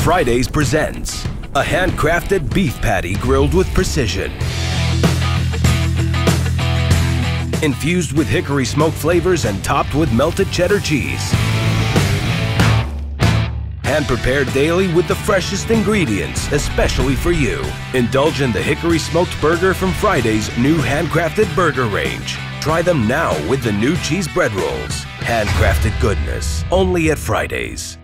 Fridays presents a handcrafted beef patty grilled with precision. Infused with hickory smoke flavors and topped with melted cheddar cheese. Hand-prepared daily with the freshest ingredients, especially for you. Indulge in the hickory smoked burger from Friday's new handcrafted burger range. Try them now with the new cheese bread rolls. Handcrafted goodness, only at Fridays.